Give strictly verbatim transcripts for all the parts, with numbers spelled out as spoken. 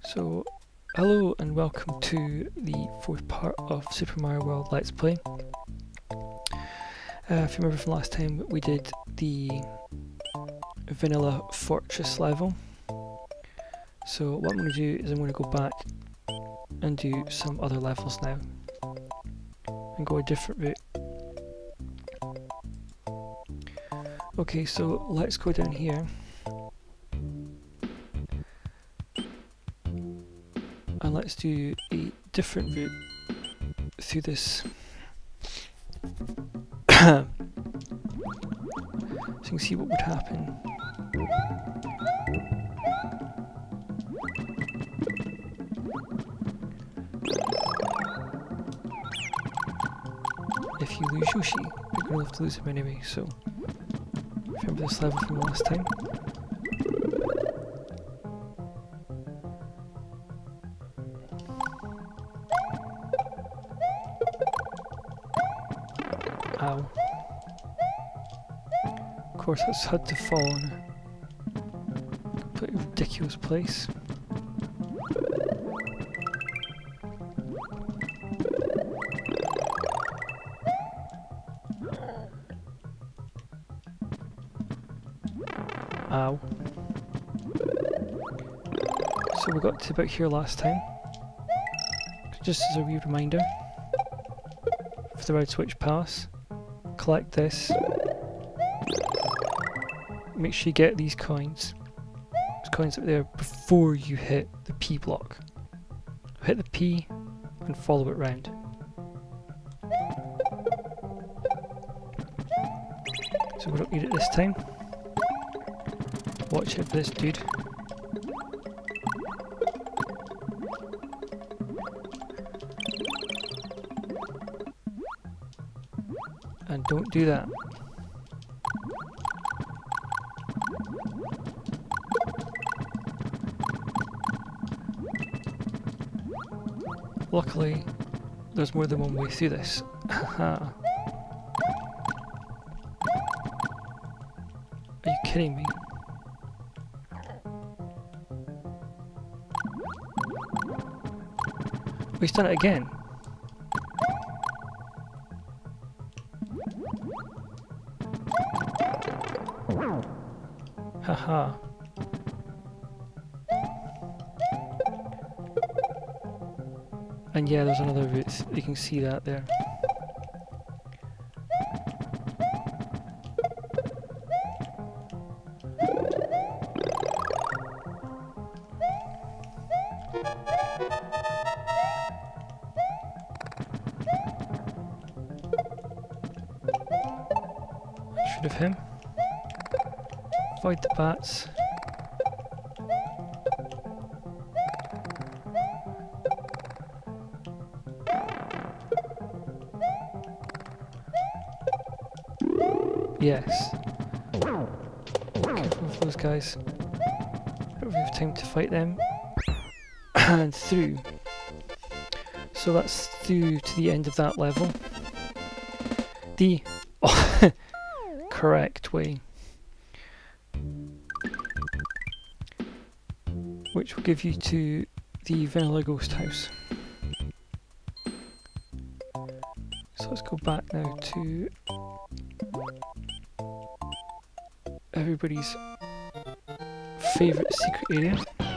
So, hello and welcome to the fourth part of Super Mario World Let's Play. Uh, if you remember from last time, we did the Vanilla Fortress level. So what I'm going to do is I'm going to go back and do some other levels now and go a different route. Okay, so let's go down here. And let's do a different route through this. So you can see what would happen. If you lose Yoshi, you're going to have to lose him anyway, so remember this level from last time. Ow. Of course, it's had to fall in a completely ridiculous place. Ow. So we got to about here last time. Just as a wee reminder, for the Red Switch Palace, collect this. Make sure you get these coins. Those coins up there before you hit the P block. Hit the P and follow it round. So we don't need it this time. Watch out for this dude. And don't do that. Luckily, there's more than one way through this. Haha. Are you kidding me? We've done it again. Haha. And yeah, there's another route. You can see that there. Get rid of him. Avoid the bats. Yes. Careful with those guys. Don't we have time to fight them. And through. So that's through to the end of that level. The oh, correct way. Which will give you to the Vanilla Ghost House. So let's go back now to everybody's favourite secret area.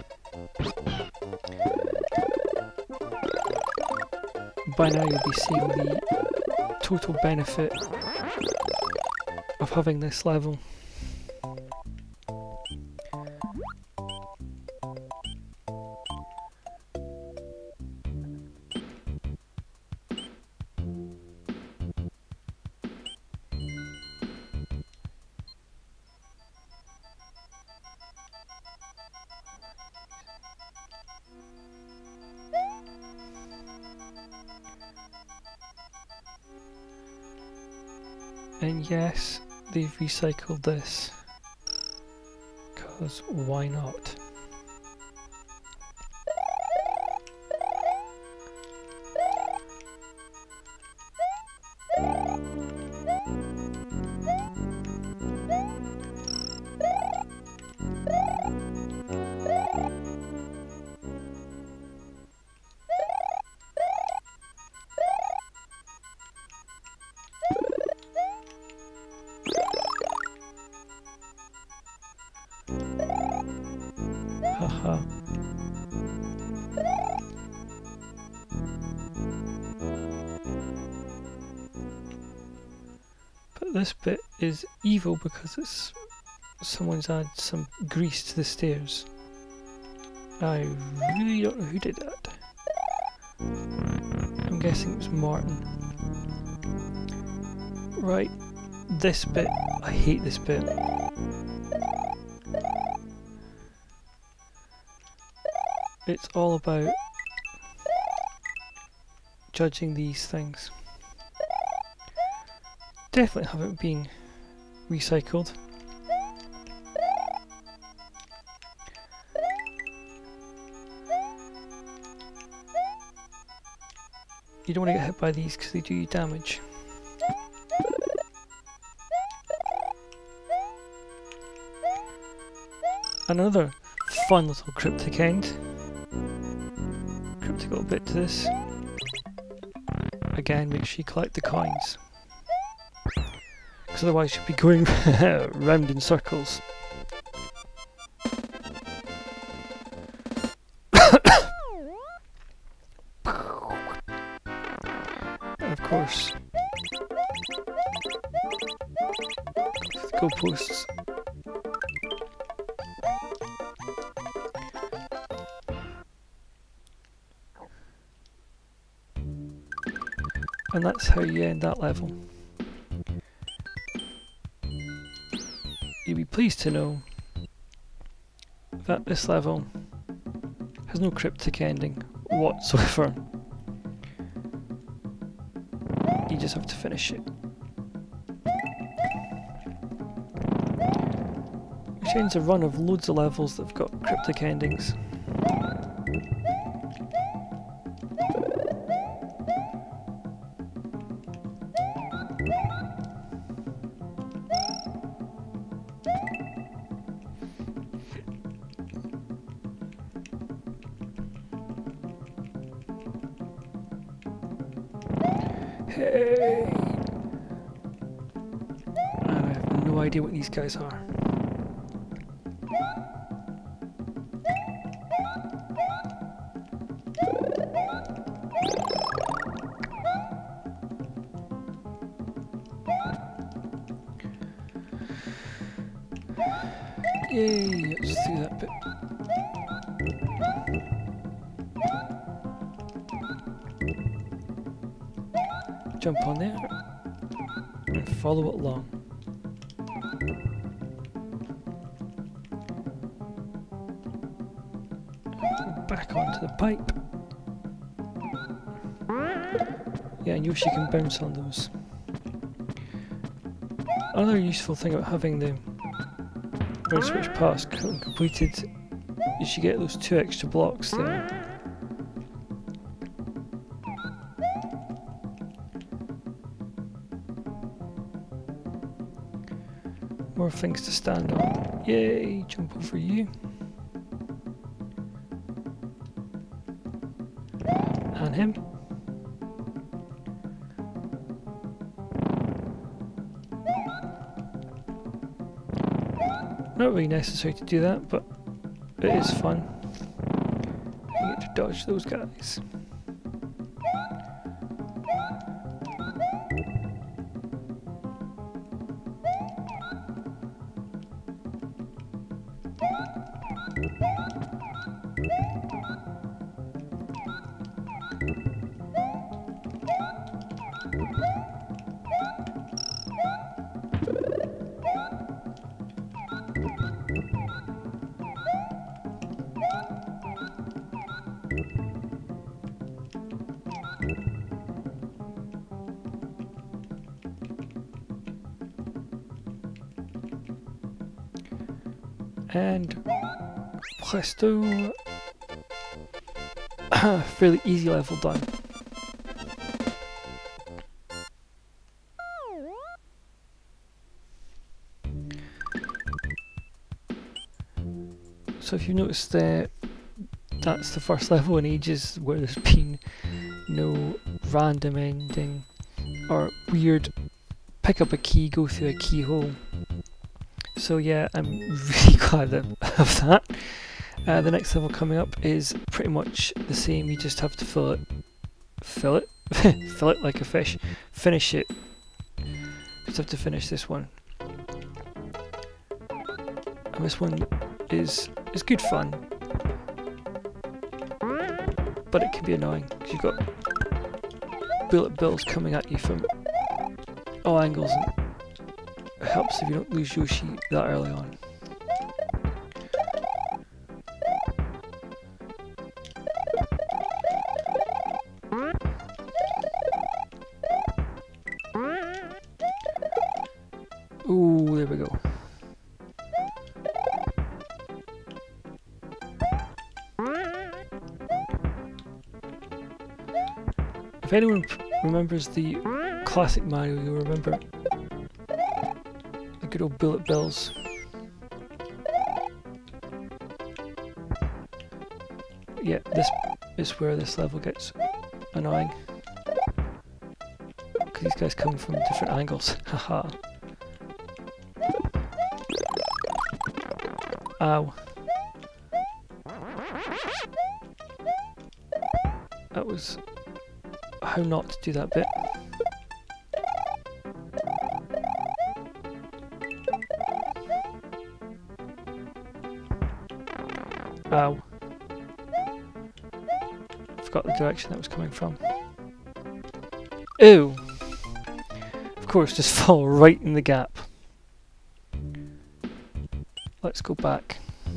By now you'll be seeing the total benefit of having this level. And yes, they've recycled this, because why not? Haha. But this bit is evil because it's someone's added some grease to the stairs. I really don't know who did that. I'm guessing it was Martin. Right, this bit, I hate this bit. It's all about judging these things. Definitely haven't been recycled. You don't want to get hit by these because they do you damage. Another fun little cryptic end. Cryptic little bit to this. Again, make sure you collect the coins. Because otherwise you'll be going round in circles. And of course, the goalposts. And that's how you end that level. You'll be pleased to know that this level has no cryptic ending whatsoever. You just have to finish it. Which ends a run of loads of levels that have got cryptic endings. Hey! I have no idea what these guys are. Yay! Let's do that bit. Jump on there and follow it along. Back onto the pipe. Yeah, and Yoshi can bounce on those. Another useful thing about having the Road Switch Pass completed is you get those two extra blocks there. More things to stand on. Yay! Jump over you. And him. Not really necessary to do that, but it is fun. You get to dodge those guys. And presto, fairly easy level done. So if you noticed that that's the first level in ages where there's been no random ending or weird pick up a key, go through a keyhole. So yeah, I'm really glad of that. Uh, the next level coming up is pretty much the same, you just have to fill it, fill it, fill it like a fish, finish it, just have to finish this one. And this one is, is good fun, but it can be annoying, because you've got bullet bills coming at you from all angles, and it helps if you don't lose Yoshi that early on. Ooh, there we go. If anyone remembers the classic Mario, you'll remember the good old bullet bills. Yeah, this is where this level gets annoying, because these guys come from different angles. Haha. Ow. That was how not to do that bit. Ow. Forgot the direction that was coming from. Ew! Of course, just fall right in the gap. Let's go back.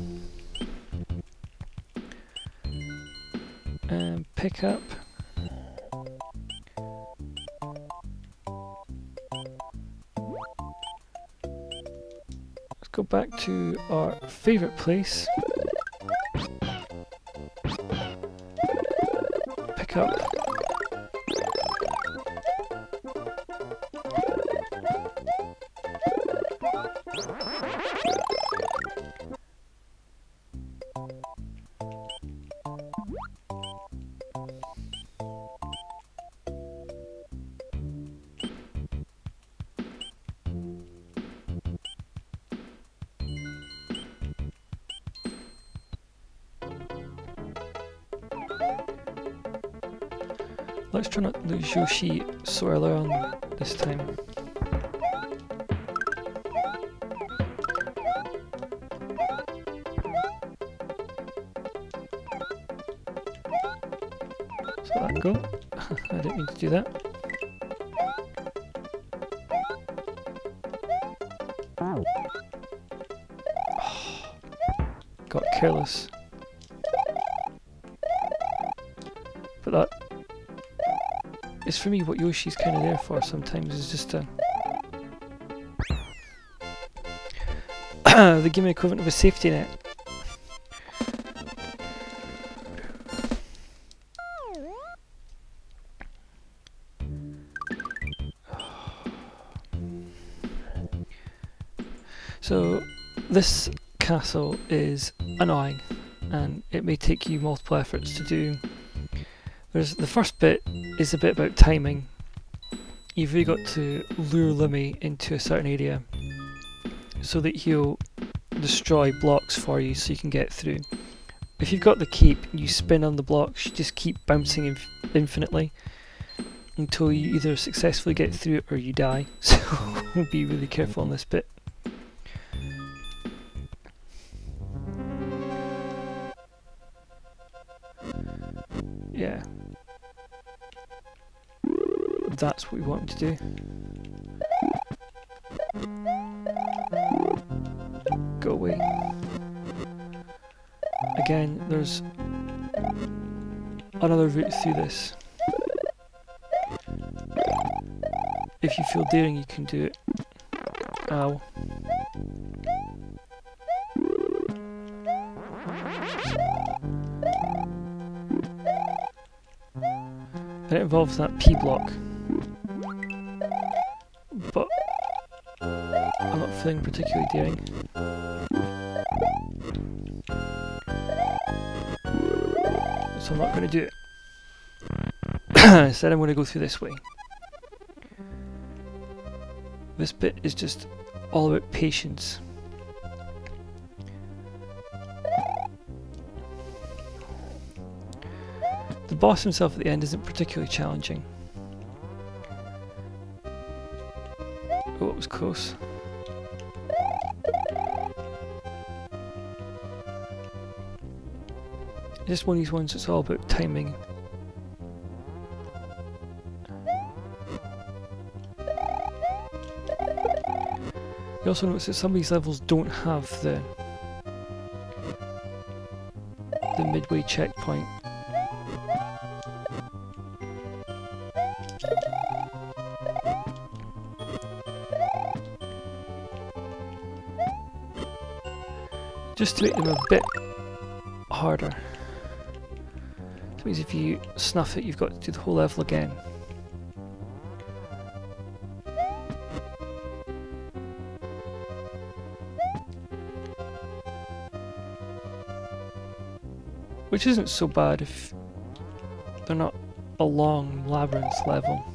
And pick up. Let's go back to our favourite place. Pick up. Let's try not to lose Yoshi so early on this time. So let that go. I didn't mean to do that. Oh, got careless. But that is for me what Yoshi's kind of there for sometimes, is just a the gaming equivalent of a safety net. So this castle is annoying, and it may take you multiple efforts to do. There's the first bit is a bit about timing. You've really got to lure Limmy into a certain area so that he'll destroy blocks for you so you can get through. If you've got the keep, you spin on the blocks, you just keep bouncing inf infinitely until you either successfully get through it or you die. So be really careful on this bit. Yeah. That's what we want to do. Go away. Again, there's another route through this. If you feel daring, you can do it. Ow. And it involves that P block. But I'm not feeling particularly daring. So I'm not going to do it. Instead I'm going to go through this way. This bit is just all about patience. the boss himself at the end isn't particularly challenging. Oh, it was close. Just one of these ones that's all about timing. You also notice that some of these levels don't have the the midway checkpoint. Just to make them a bit harder. That means if you snuff it, you've got to do the whole level again. Which isn't so bad if they're not a long labyrinth level.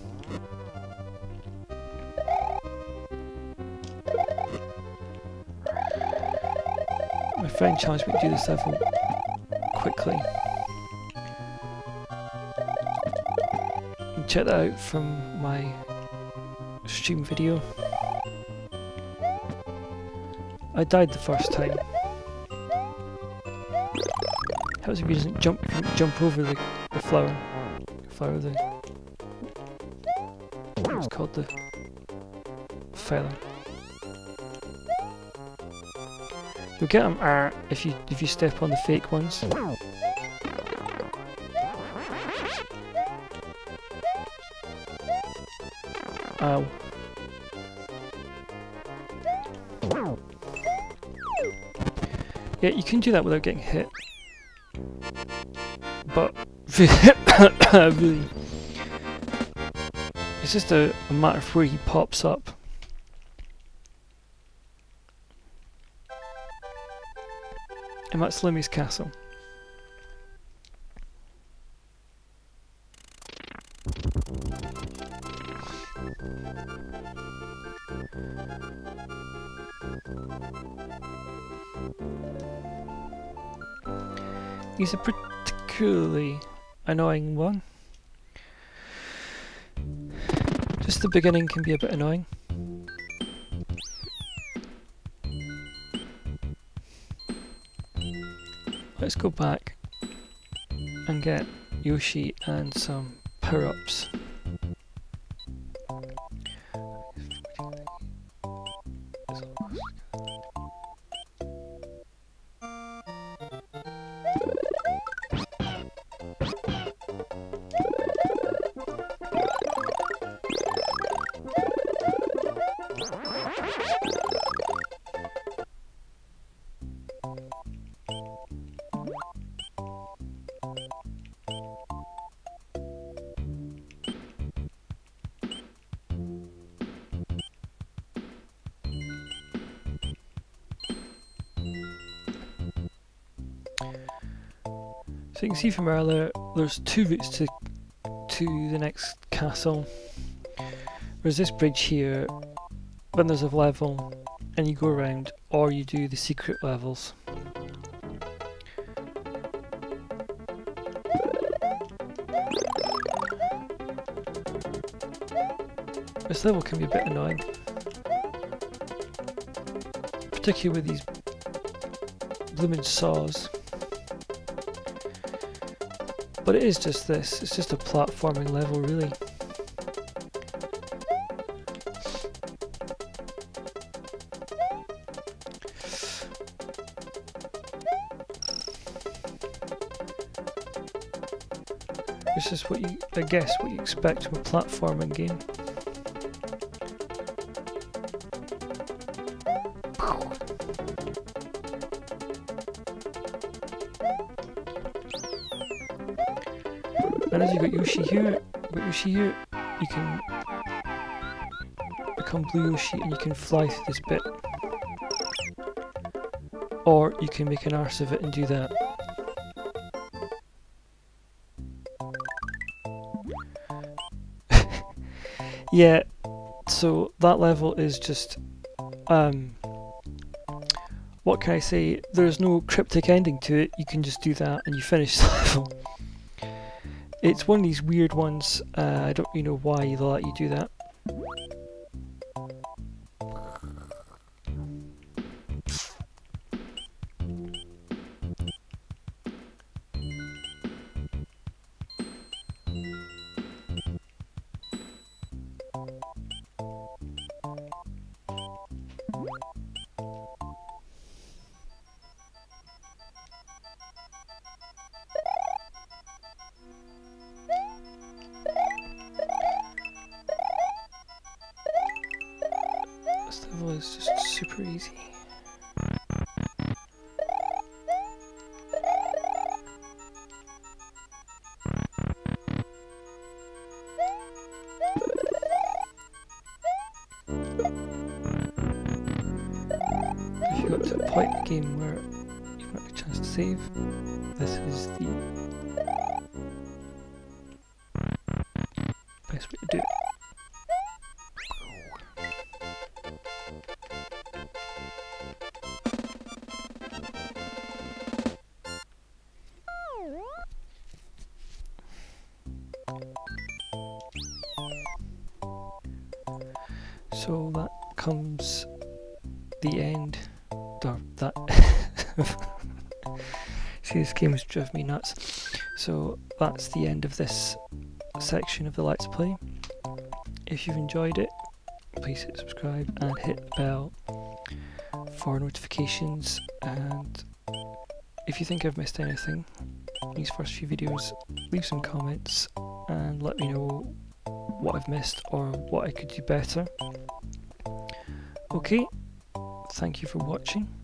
My friend challenged me to do this level quickly. And check that out from my stream video. I died the first time. Helps if he doesn't jump jump over the, the flower. Flower the it's called the feather. You'll get them uh, if you if you step on the fake ones. Ow. Yeah, you can do that without getting hit. But really, it's just a, a matter of where he pops up. And that's Limmy's castle. He's a particularly annoying one. Just the beginning can be a bit annoying. Let's go back and get Yoshi and some power-ups. So you can see from earlier, there's two routes to to the next castle. There's this bridge here, then there's a level, and you go around, or you do the secret levels. This level can be a bit annoying, particularly with these blooming saws. But it is just this, it's just a platforming level really. This is what you, I guess, what you expect from a platforming game. And as you got Yoshi here, got Yoshi here, you can become Blue Yoshi and you can fly through this bit. Or you can make an arse of it and do that. Yeah, so that level is just, um, what can I say, there's no cryptic ending to it, you can just do that and you finish the level. it's one of these weird ones. Uh, I don't really know why they'll let you do that. This level is just super easy. If you got to a point in the game where you've not got a chance to save, this is the best way to do it. So that comes the end. Or that see, this game has driven me nuts. So that's the end of this section of the Let's Play. If you've enjoyed it, please hit subscribe and hit the bell for notifications. And if you think I've missed anything in these first few videos, leave some comments and let me know what I've missed or what I could do better. Okay, thank you for watching.